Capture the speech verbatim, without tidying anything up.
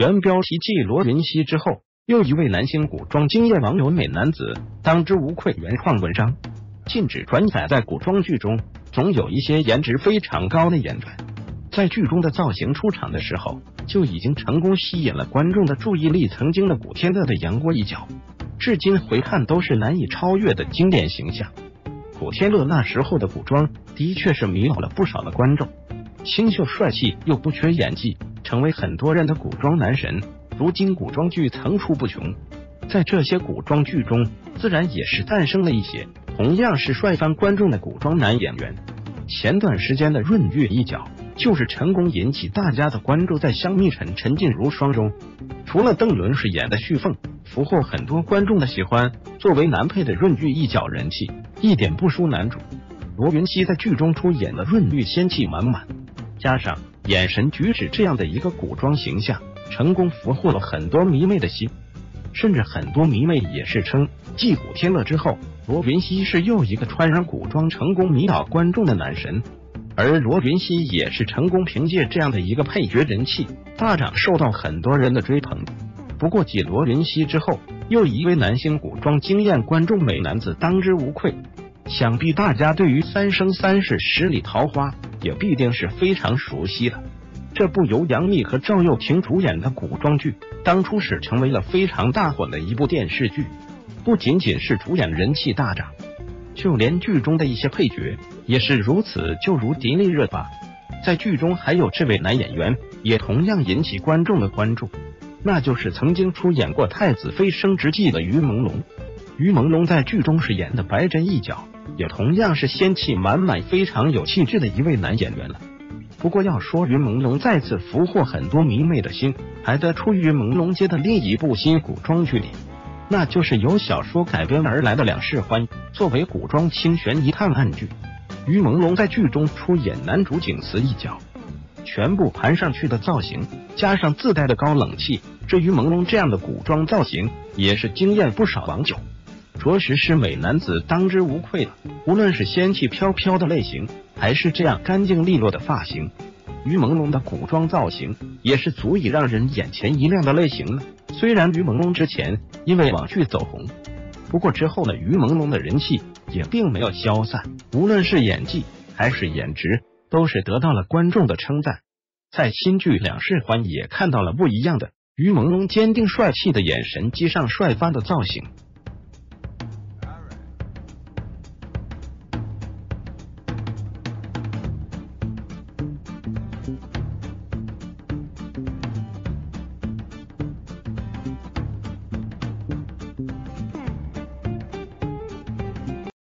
原标题继罗云熙之后，又一位男星古装惊艳网友美男子，当之无愧原创文章，禁止转载在古装剧中总有一些颜值非常高的演员，在剧中的造型出场的时候就已经成功吸引了观众的注意力。曾经的古天乐的杨过一角，至今回看都是难以超越的经典形象。古天乐那时候的古装的确是迷倒了不少的观众，清秀帅气又不缺演技，成为很多人的古装男神。如今古装剧层出不穷，在这些古装剧中自然也是诞生了一些同样是帅翻观众的古装男演员。前段时间的润玉一角就是成功引起大家的关注。在香蜜沉沉烬如霜中，除了邓伦饰演的旭凤俘获很多观众的喜欢，作为男配的润玉一角人气一点不输男主。罗云熙在剧中出演的润玉仙气满满，加上眼神举止这样的一个古装形象，成功俘获了很多迷妹的心。甚至很多迷妹也是称，继古天乐之后，罗云熙是又一个穿上古装成功迷倒观众的男神。而罗云熙也是成功凭借这样的一个配角人气大涨，受到很多人的追捧。不过继罗云熙之后，又一位男星古装惊艳观众美男子当之无愧。想必大家对于三生三世十里桃花也必定是非常熟悉的。这部由杨幂和赵又廷主演的古装剧，当初是成为了非常大火的一部电视剧。不仅仅是主演人气大涨，就连剧中的一些配角也是如此。就如迪丽热巴，在剧中还有这位男演员也同样引起观众的关注，那就是曾经出演过《太子妃升职记》的于朦胧。于朦胧在剧中饰演的白珍一角，也同样是仙气满满非常有气质的一位男演员了。不过要说于朦胧再次俘获很多迷妹的心，还得出于朦胧街的另一部新古装剧里，那就是由小说改编而来的《两世欢》。作为古装轻悬疑探案剧，于朦胧在剧中出演男主景慈一角，全部盘上去的造型加上自带的高冷气，至于朦胧这样的古装造型也是惊艳不少网友，着实是美男子当之无愧了。无论是仙气飘飘的类型，还是这样干净利落的发型，于朦胧的古装造型也是足以让人眼前一亮的类型了。虽然于朦胧之前因为网剧走红，不过之后呢，于朦胧的人气也并没有消散，无论是演技还是颜值，都是得到了观众的称赞。在新剧《两世欢》也看到了不一样的于朦胧坚定帅气的眼神，机上帅翻的造型。